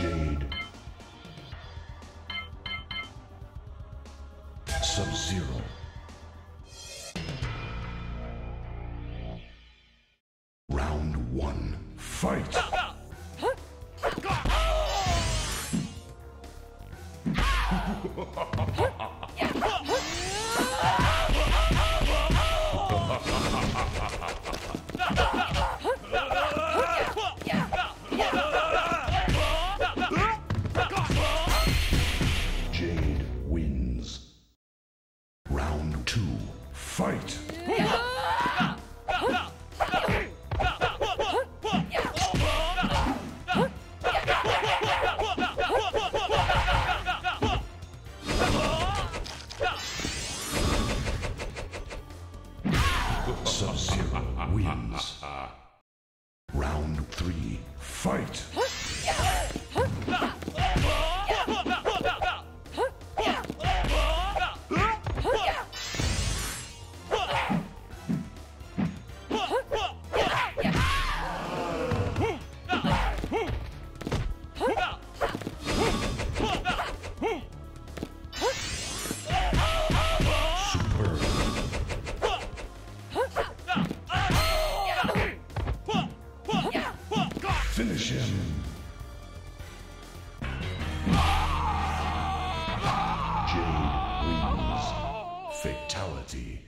Jade. Sub-Zero. Round 1. Fight! Jade wins. Round 2. Fight! Sub-Zero wins. Round 3. Fight! Finish him. Jade wins. Fatality.